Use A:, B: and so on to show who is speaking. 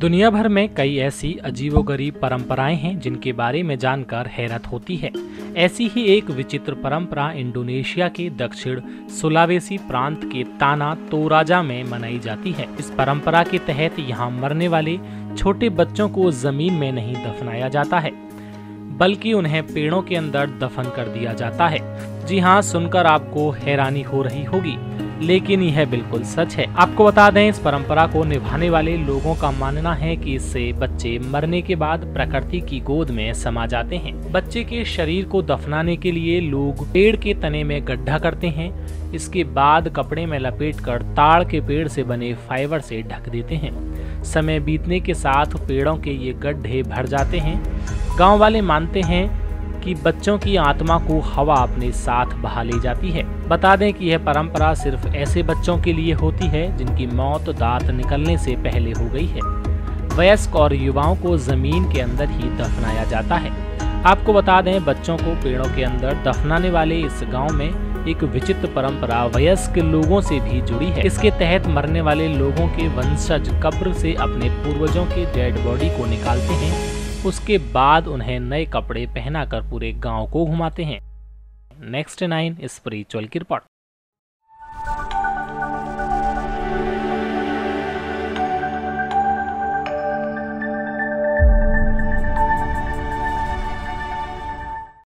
A: दुनिया भर में कई ऐसी अजीबोगरीब परंपराएं हैं जिनके बारे में जानकर हैरत होती है। ऐसी ही एक विचित्र परंपरा इंडोनेशिया के दक्षिण सुलावेसी प्रांत के ताना तोराजा में मनाई जाती है। इस परंपरा के तहत यहाँ मरने वाले छोटे बच्चों को जमीन में नहीं दफनाया जाता है, बल्कि उन्हें पेड़ों के अंदर दफन कर दिया जाता है। जी हाँ, सुनकर आपको हैरानी हो रही होगी, लेकिन यह बिल्कुल सच है। आपको बता दें, इस परंपरा को निभाने वाले लोगों का मानना है कि इससे बच्चे मरने के बाद प्रकृति की गोद में समा जाते हैं। बच्चे के शरीर को दफनाने के लिए लोग पेड़ के तने में गड्ढा करते हैं। इसके बाद कपड़े में लपेटकर ताड़ के पेड़ से बने फाइबर से ढक देते हैं। समय बीतने के साथ पेड़ों के ये गड्ढे भर जाते हैं। गाँव वाले मानते हैं कि बच्चों की आत्मा को हवा अपने साथ बहा ले जाती है। बता दें कि यह परंपरा सिर्फ ऐसे बच्चों के लिए होती है जिनकी मौत दांत निकलने से पहले हो गई है। वयस्क और युवाओं को जमीन के अंदर ही दफनाया जाता है। आपको बता दें, बच्चों को पेड़ों के अंदर दफनाने वाले इस गांव में एक विचित्र परंपरा वयस्क लोगों से भी जुड़ी है। इसके तहत मरने वाले लोगों के वंशज कब्र से अपने पूर्वजों के डेड बॉडी को निकालते हैं। उसके बाद उन्हें नए कपड़े पहनाकर पूरे गांव को घुमाते हैं। नेक्स्ट 9 स्पिरिचुअल की रिपोर्ट।